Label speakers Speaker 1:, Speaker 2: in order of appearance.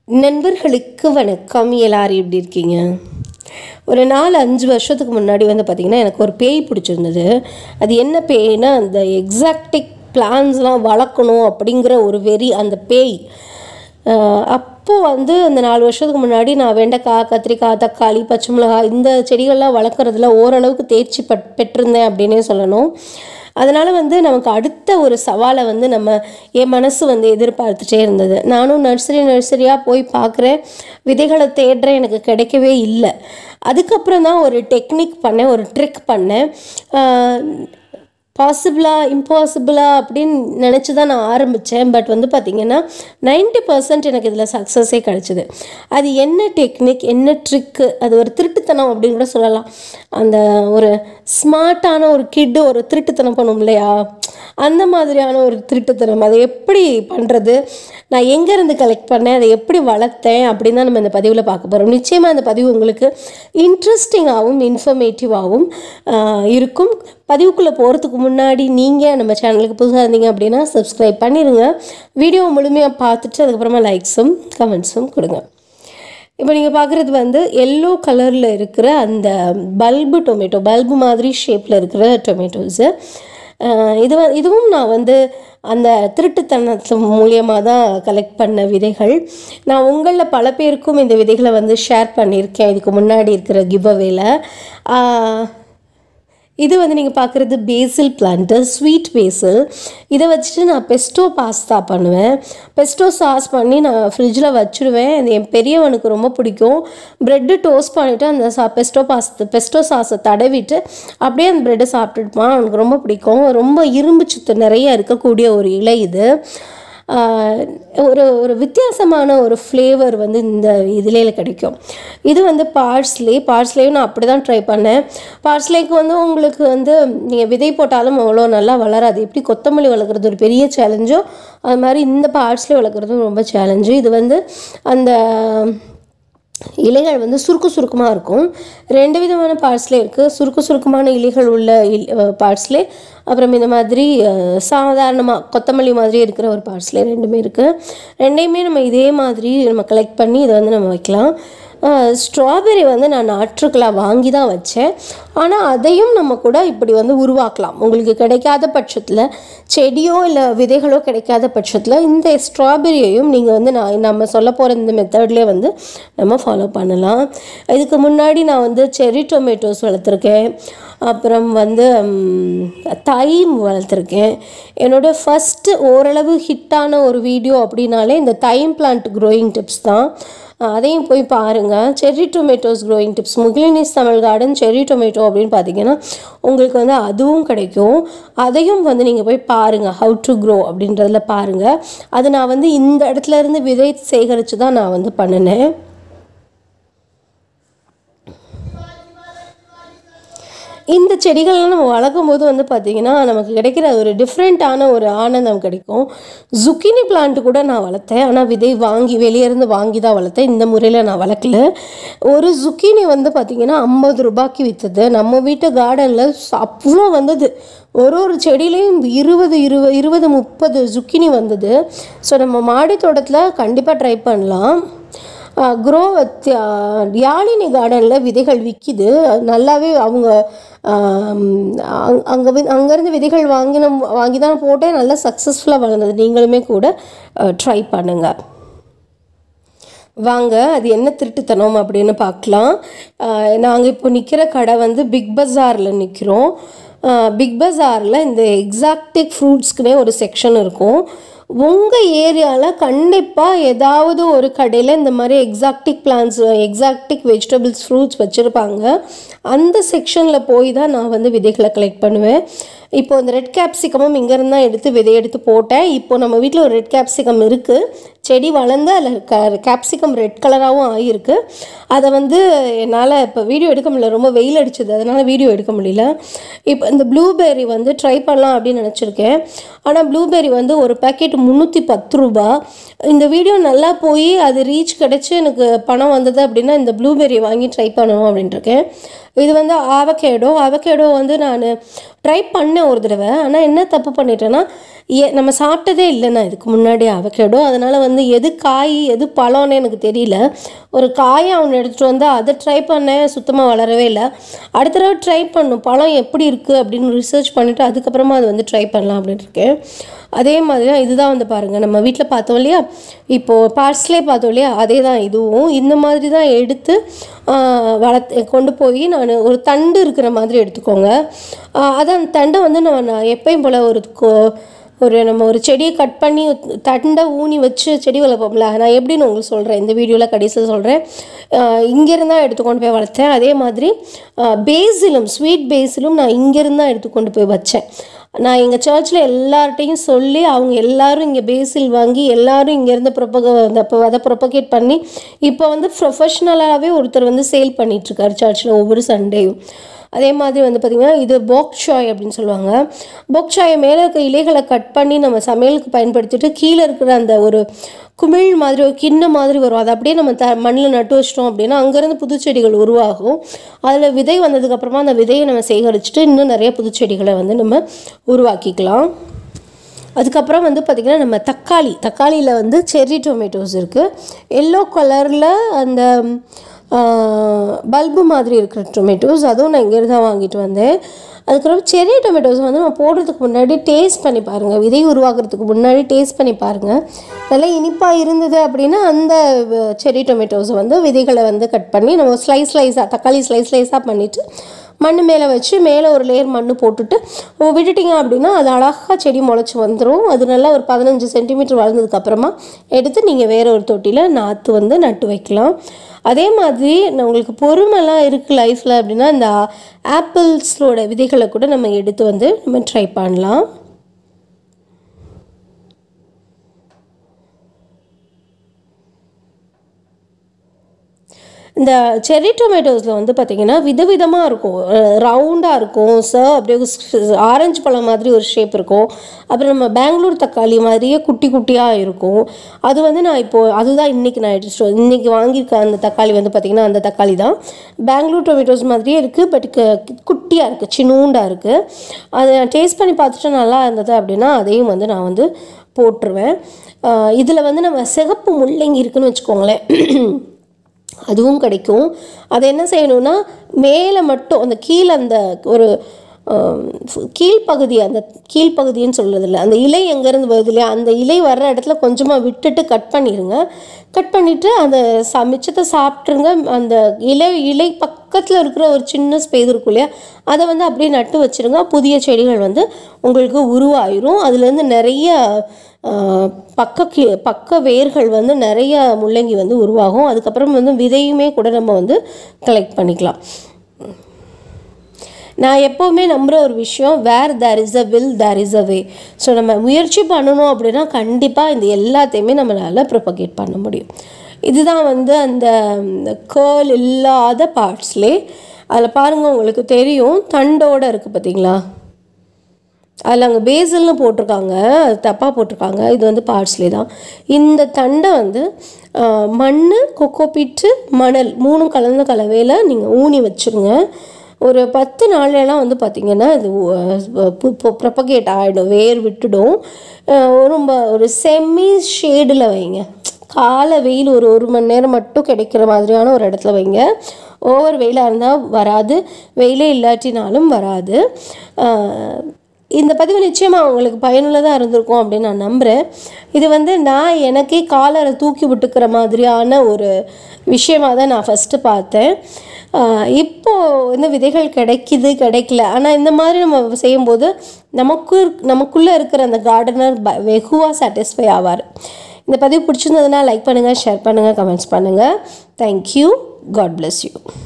Speaker 1: நண்பர்களுக்கு வணக்கம். எல்லாரும் எப்படி இருக்கீங்க? ஒரு 4-5 வருஷத்துக்கு முன்னாடி வந்து பார்த்திங்கன்னா எனக்கு ஒரு பேய் பிடிச்சிருந்தது. அது என்ன பேய்னா, அந்த எக்ஸாக்டிக் பிளான்ஸ்லாம் வளர்க்கணும் அப்படிங்கிற ஒரு வெறி அந்த பேய். அப்போது வந்து அந்த 4 வருஷத்துக்கு முன்னாடி நான் வெண்டைக்காய், கத்திரிக்காய், தக்காளி, பச்சை மிளகாய் இந்த செடிகள்லாம் வளர்க்குறதுல ஓரளவுக்கு தேர்ச்சி பெற்றிருந்தேன் அப்படின்னே சொல்லணும். அதனால் வந்து நமக்கு அடுத்த ஒரு சவாலை வந்து என் மனசு வந்து எதிர்பார்த்துட்டே இருந்தது. நானும் நர்சரியாக போய் பார்க்குறேன், விதைகளை தேடுறேன், எனக்கு கிடைக்கவே இல்லை. அதுக்கப்புறம் தான் ஒரு டெக்னிக் பண்ணேன், ஒரு ட்ரிக் பண்ணேன். பாசிபிளா இம்பாசிபிளா அப்படின்னு நினச்சி தான் நான் ஆரம்பித்தேன். பட் வந்து பார்த்திங்கன்னா 90% எனக்கு இதில் சக்ஸஸே கிடச்சிது. அது என்ன டெக்னிக், என்ன ட்ரிக்கு, அது ஒரு திருட்டுத்தனம் அப்படின்னு கூட சொல்லலாம். அந்த ஒரு ஸ்மார்ட்டான ஒரு கிட்டு ஒரு திருட்டுத்தனம் பண்ணும் இல்லையா, அந்த மாதிரியான ஒரு திருட்டுத்தனம். அதை எப்படி பண்ணுறது, நான் எங்கேருந்து கலெக்ட் பண்ணேன், அதை எப்படி வளர்த்தேன் அப்படின்னு தான் நம்ம இந்த பதிவில் பார்க்க போகிறோம். நிச்சயமாக அந்த பதிவு உங்களுக்கு இன்ட்ரெஸ்டிங்காகவும் இன்ஃபர்மேட்டிவாகவும் இருக்கும். பதிவுக்குள்ளே போகிறதுக்கு முன்னாடி நீங்கள் நம்ம சேனலுக்கு புதுசாக இருந்தீங்க அப்படின்னா சப்ஸ்கிரைப் பண்ணிடுங்க. வீடியோ முழுமையாக பார்த்துட்டு அதுக்கப்புறமா லைக்ஸும் கமெண்ட்ஸும் கொடுங்க. இப்போ நீங்கள் பார்க்குறது வந்து எல்லோ கலரில் இருக்கிற அந்த பல்பு மாதிரி ஷேப்பில் இருக்கிற டொமேட்டோஸு. இதுவும் நான் வந்து அந்த திருட்டுத்தனத்து மூலியமாக தான் கலெக்ட் பண்ண விதைகள். நான் உங்களில் பல பேருக்கும் இந்த விதைகளை வந்து ஷேர் பண்ணியிருக்கேன் இதுக்கு முன்னாடி இருக்கிற கிவ்அவேல. இது வந்து நீங்கள் பார்க்குறது பேசில் பிளான்ட்டு, ஸ்வீட் பேசில். இதை வச்சுட்டு நான் பெஸ்டோ பாஸ்தா பண்ணுவேன். பெஸ்டோ சாஸ் பண்ணி நான் ஃப்ரிட்ஜில் வச்சுருவேன். இது என் பெரியவனுக்கு ரொம்ப பிடிக்கும். ப்ரெட்டு டோஸ்ட் பண்ணிவிட்டு அந்த பெஸ்டோ சாஸை தடவிட்டு அப்படியே அந்த ப்ரெட்டை சாப்பிட்டுட்டுப்பான். அவனுக்கு ரொம்ப பிடிக்கும். ரொம்ப இரும்பு சத்து நிறைய இருக்கக்கூடிய ஒரு இலை இது. ஒரு வித்தியாசமான ஒரு ஃப்ளேவர் வந்து இந்த இதிலேயே கிடைக்கும். இது வந்து பார்ஸ்லேயும் நான் அப்படி தான் ட்ரை பண்ணேன். பார்ஸ்லேக்கு வந்து உங்களுக்கு வந்து நீங்கள் விதை போட்டாலும் அவ்வளோ நல்லா வளராது. எப்படி கொத்தமல்லி வளர்க்குறது ஒரு பெரிய சேலஞ்சோ, அது மாதிரி இந்த பார்ஸ்லே வளர்க்குறதும் ரொம்ப சேலஞ்சு. இது வந்து அந்த இலைகள் வந்து சுருக்கமாக இருக்கும். 2 விதமான பார்ஸ்லே இருக்குது. சுருக்கமான இலைகள் உள்ள பார்ஸ்லே, அப்புறம் இந்த மாதிரி சாதாரணமாக கொத்தமல்லி மாதிரி இருக்கிற ஒரு பார்ஸ்லே, ரெண்டுமே இருக்குது. ரெண்டையுமே நம்ம இதே மாதிரி நம்ம கலெக்ட் பண்ணி இதை வந்து நம்ம வைக்கலாம். ஸ்ட்ராபெரி வந்து நான் நாற்றுக்களாக வாங்கி தான் வச்சேன். ஆனால் அதையும் நம்ம கூட இப்படி வந்து உருவாக்கலாம். உங்களுக்கு கிடைக்காத பட்சத்தில், செடியோ இல்லை விதைகளோ கிடைக்காத பட்சத்தில் இந்த ஸ்ட்ராபெரியையும் நீங்கள் வந்து நம்ம சொல்ல போகிற இந்த மெத்தட்லேயே வந்து நம்ம ஃபாலோ பண்ணலாம். இதுக்கு முன்னாடி நான் வந்து செர்ரி டொமேட்டோஸ் வளர்த்துருக்கேன். அப்புறம் வந்து தைம் வளர்த்துருக்கேன். என்னோடய ஃபஸ்ட்டு ஓரளவு ஹிட்டான ஒரு வீடியோ அப்படின்னாலே இந்த தைம் பிளான்ட் க்ரோயிங் டிப்ஸ் தான். அதையும் போய் பாருங்கள். செர்ரி டொமேட்டோஸ் க்ரோயிங் டிப்ஸ், முகிலினிஸ் தமிழ் கார்டன் செர்ரி டொமேட்டோ அப்படின்னு பார்த்தீங்கன்னா உங்களுக்கு வந்து அதுவும் கிடைக்கும். அதையும் வந்து நீங்கள் போய் பாருங்கள், ஹவு டு க்ரோ அப்படின்றதில் பாருங்கள். அது நான் வந்து இந்த இடத்துல இருந்து விதை சேகரித்து தான் நான் வந்து பண்ணினேன். இந்த செடிகள்லாம் நம்ம வளர்க்கும் போது வந்து பார்த்திங்கன்னா நமக்கு கிடைக்கிற ஒரு டிஃப்ரெண்ட்டான ஒரு ஆனந்தம் கிடைக்கும். ஜுக்கினி பிளான்ட்டு கூட நான் வளர்த்தேன். ஆனால் விதை வெளியே இருந்து வாங்கி தான் வளர்த்தேன். இந்த முறையில் நான் வளர்க்கல. ஒரு ஜுக்கினி வந்து பார்த்திங்கன்னா 50 ரூபாய்க்கு விற்றுது. நம்ம வீட்டு கார்டனில் அவ்வளோ வந்தது. ஒரு செடியிலையும் 20-30 ஜுக்கினி வந்தது. ஸோ நம்ம மாடி தோட்டத்தில் கண்டிப்பாக ட்ரை பண்ணலாம். யாழினி கார்டனில் விதைகள் விற்கிது நல்லாவே. அவங்க அங்கேருந்து விதைகள் வாங்கி தான் போட்டேன். நல்லா சக்ஸஸ்ஃபுல்லாக வளர்ந்தது. நீங்களுமே கூட ட்ரை பண்ணுங்கள். வாங்க, அது என்ன திருட்டுத்தனம் அப்படின்னு பார்க்கலாம். நாங்கள் இப்போ நிற்கிற கடை வந்து பிக் பஸாரில் நிற்கிறோம். பிக் பஸாரில் இந்த எக்ஸாக்டிக் ஃப்ரூட்ஸ்க்குனே ஒரு செக்ஷன் இருக்கும். உங்கள் ஏரியாவில் கண்டிப்பாக ஏதாவது ஒரு கடையில் இந்த மாதிரி exotic plants, exotic vegetables, fruits வச்சுருப்பாங்க. அந்த செக்ஷனில் போய் தான் நான் வந்து விதைகளை கலெக்ட் பண்ணுவேன். இப்போது இந்த ரெட் கேப்சிகமும் இங்கேருந்து தான் விதை எடுத்து போட்டேன். இப்போது நம்ம வீட்டில் ஒரு ரெட் கேப்சிகம் இருக்குது. செடி வளர்ந்து அதில் கேப்சிகம் ரெட் கலராகவும் ஆகியிருக்கு. அதை வந்து என்னால் இப்போ வீடியோ எடுக்க முடியல, ரொம்ப வெயில் அடிச்சது, அதனால் வீடியோ எடுக்க முடியல. இப்போ இந்த ப்ளூபெர்ரி வந்து ட்ரை பண்ணலாம் அப்படின்னு நினச்சிருக்கேன். ஆனால் ப்ளூபெர்ரி வந்து ஒரு பேக்கெட் 310 ரூபா. இந்த வீடியோ நல்லா போய் அது ரீச் கிடச்சி எனக்கு பணம் வந்தது அப்படின்னா இந்த ப்ளூபெர்ரி வாங்கி ட்ரை பண்ணணும் அப்படின்ட்டுருக்கேன். இது வந்து ஆவகேடோ வந்து நான் ட்ரை பண்ணேன் ஒரு தடவை. ஆனால் என்ன தப்பு பண்ணிட்டேன்னா, நம்ம சாப்பிட்டதே இல்லை நான் இதுக்கு முன்னாடி அவகேடோ. அதனால் வந்து எது காய் எது பழம்னு எனக்கு தெரியல. ஒரு காயை அவனை எடுத்துகிட்டு வந்தால் அதை ட்ரை பண்ணேன், சுத்தமாக வளரவே இல்லை. அடுத்த தடவை ட்ரை பண்ணும், பழம் எப்படி இருக்குது அப்படின்னு ரிசர்ச் பண்ணிவிட்டு அதுக்கப்புறமா அது வந்து ட்ரை பண்ணலாம் அப்படின்னு இருக்கேன். அதே மாதிரி தான் இதுதான் வந்து பாருங்கள், நம்ம வீட்டில் பார்த்தோம் இல்லையா, இப்போது பார்ஸ்லே பார்த்தோம் இல்லையா, அதே தான் இதுவும். இந்த மாதிரி தான் எடுத்து கொண்டு போய் நான் ஒரு தண்டு இருக்கிற மாதிரி எடுத்துக்கோங்க. அதை அந்த தண்டை வந்து நான் எப்பயும் போல் நம்ம ஒரு செடியை கட் பண்ணி தண்டை ஊனி வச்சு செடி வளர்ப்போம்ல, நான் எப்படின்னு உங்களுக்கு சொல்கிறேன், இந்த வீடியோவில் கடைசியில் சொல்கிறேன். இங்கேருந்தான் எடுத்துக்கொண்டு போய் வளர்த்தேன். அதே மாதிரி பேசிலும், ஸ்வீட் பேசிலும் நான் இங்கேருந்து தான் எடுத்துக்கொண்டு போய் வச்சேன். நான் எங்கள் சர்ச்சில் எல்லார்ட்டையும் சொல்லி அவங்க எல்லோரும் இங்கே பேசில் வாங்கி எல்லோரும் இங்கேருந்து அதை ப்ரொபகேட் பண்ணி இப்போ வந்து ப்ரொஃபஷ்னலாகவே ஒருத்தர் வந்து சேல் பண்ணிகிட்ருக்காரு சர்ச்சில் ஒவ்வொரு சண்டேயும். அதே மாதிரி வந்து பார்த்திங்கன்னா இது போக்சாய் அப்படின்னு சொல்லுவாங்க. போக்சாயை மேலே இருக்க இலைகளை கட் பண்ணி நம்ம சமையலுக்கு பயன்படுத்திட்டு கீழே இருக்கிற அந்த ஒரு குமிழ் மாதிரி ஒரு கிண்ண மாதிரி வரும், அதை அப்படியே நம்ம மண்ணில் நட்டு வச்சிட்டோம் அப்படின்னா அங்கேருந்து புதுச்செடிகள் உருவாகும். அதில் விதை வந்ததுக்கப்புறமா அந்த விதையை நம்ம சேகரிச்சுட்டு இன்னும் நிறைய புதுச்செடிகளை வந்து நம்ம உருவாக்கிக்கலாம். அதுக்கப்புறம் வந்து பார்த்திங்கன்னா நம்ம தக்காளியில் வந்து செர்ரி டொமேட்டோஸ் இருக்குது. எல்லோ கலரில் அந்த பல்பு மாதிரி இருக்கிற டொமேட்டோஸ், அதுவும் நான் இங்கேருந்து தான் வாங்கிட்டு வந்தேன். அதுக்கப்புறம் செர்ரி டொமேட்டோஸ் வந்து நம்ம போடுறதுக்கு முன்னாடி டேஸ்ட் பண்ணி பாருங்கள், விதை உருவாக்குறதுக்கு முன்னாடி டேஸ்ட் பண்ணி பாருங்கள். நல்லா இனிப்பாக இருந்தது அப்படின்னா அந்த செர்ரி டொமேட்டோஸை வந்து விதைகளை வந்து கட் பண்ணி நம்ம ஸ்லைஸாக தக்காளி ஸ்லைஸாக பண்ணிவிட்டு மண் மேலே வச்சு மேலே ஒரு லேயர் மண் போட்டுட்டு விட்டுட்டிங்க அப்படின்னா அது அழகாக செடி முளைச்சி வந்துடும். அது நல்லா ஒரு 15 சென்டிமீட்டர் வளர்ந்ததுக்கப்புறமா எடுத்து நீங்கள் வேறு ஒரு தொட்டியில் நாற்று வந்து நட்டு வைக்கலாம். அதே மாதிரி உங்களுக்கு பொறுமைலாம் இருக்குது லைஃப்பில் அப்படின்னா இந்த ஆப்பிள்ஸோட விதைகளை கூட நம்ம எடுத்து வந்து நம்ம ட்ரை பண்ணலாம். இந்த செர்ரி டொமேட்டோஸில் வந்து பார்த்திங்கன்னா விதவிதமாக இருக்கும், ரவுண்டாக இருக்கும், அப்படியே ஆரஞ்சு பழம் மாதிரி ஒரு ஷேப் இருக்கும். அப்புறம் நம்ம பெங்களூர் தக்காளி மாதிரியே குட்டி குட்டியாக இருக்கும். அது வந்து நான் அதுதான் இன்றைக்கி வாங்கியிருக்க அந்த தக்காளி வந்து பார்த்திங்கன்னா அந்த தக்காளி தான். பெங்களூர் டொமேட்டோஸ் மாதிரியே இருக்குது, பட் குட்டியாக இருக்குது, சின்னூண்டாக இருக்குது. அதை டேஸ்ட் பண்ணி பார்த்துட்டு நல்லா இருந்தது அப்படின்னா அதையும் வந்து நான் வந்து போட்டுருவேன். இதில் வந்து நம்ம சிகப்பு முள்ளங்கி இருக்குதுன்னு வச்சுக்கோங்களேன், அதுவும் கிடைக்கும். அதை என்ன செய்யணும்னா மேலே மட்டும் அந்த கீழே அந்த ஒரு கீழ்ப்பகுதின்னு சொல்கிறதில்ல, அந்த இலை எங்கேருந்து வருது இல்லையா, அந்த இலை வர்ற இடத்துல கொஞ்சமாக விட்டுட்டு கட் பண்ணிடுங்க. கட் பண்ணிவிட்டு அந்த மிச்சத்தை சாப்பிட்ருங்க. அந்த இலை பக்கத்தில் இருக்கிற ஒரு சின்ன ஸ்பேஸ் இருக்கும் இல்லையா, அதை வந்து அப்படியே நட்டு வச்சுருங்க. புதிய செடிகள் வந்து உங்களுக்கு உருவாயிரும். அதுலேருந்து நிறைய பக்க வேர்கள் வந்து நிறைய முள்ளங்கி வந்து உருவாகும். அதுக்கப்புறம் வந்து விதையுமே கூட நம்ம வந்து கலெக்ட் பண்ணிக்கலாம். நான் எப்போவுமே நம்புகிற ஒரு விஷயம், where there is a will there is a way. So நம்ம முயற்சி பண்ணணும் அப்படின்னா கண்டிப்பாக இந்த எல்லாத்தையுமே நம்மளால் ப்ரொபகேட் பண்ண முடியும். இதுதான் வந்து அந்த கேர்ள் இல்லாத பார்ட்ஸ்லே. அதில் பாருங்கள் உங்களுக்கு தெரியும், தண்டோடு இருக்குது பார்த்தீங்களா, அதில் அங்கே பேசில்னு போட்டிருக்காங்க, அது தப்பாக போட்டிருக்காங்க. இது வந்து பார்ட்ஸ்லே தான். இந்த தண்டை வந்து மண், கொக்கோபீட்டு, மணல் 3 கலந்த கலவையில் நீங்கள் ஊனி வச்சுருங்க. ஒரு 10 நாள்லாம் வந்து பார்த்திங்கன்னா இது ப்ரொபகேட் ஆகிடும், வேர் விட்டுடும். ரொம்ப ஒரு செமி ஷேடில் வைங்க, காலை வெயில் ஒரு மணி நேரம் மட்டும் கிடைக்கிற மாதிரியான ஒரு இடத்துல வைங்க. ஓவர் வெயிலாக இருந்தால் வராது, வெயிலே இல்லாட்டினாலும் வராது. இந்த பதிவு நிச்சயமாக உங்களுக்கு பயனுள்ளதாக இருந்திருக்கும் அப்படின்னு நான் நம்புகிறேன். இது வந்து நான் எனக்கே காலரை தூக்கி விட்டுக்கிற மாதிரியான ஒரு விஷயமாக தான் நான் ஃபஸ்ட்டு பார்த்தேன். இப்போது இந்த விதைகள் கிடைக்கல. ஆனால் இந்த மாதிரி நம்ம செய்யும்போது நமக்குள்ளே இருக்கிற அந்த கார்டனர் வெகுவாக சாட்டிஸ்ஃபை ஆவார். இந்த பதிவு பிடிச்சிருந்ததுன்னா லைக் பண்ணுங்கள், ஷேர் பண்ணுங்கள், கமெண்ட்ஸ் பண்ணுங்கள். தேங்க்யூ. God bless you.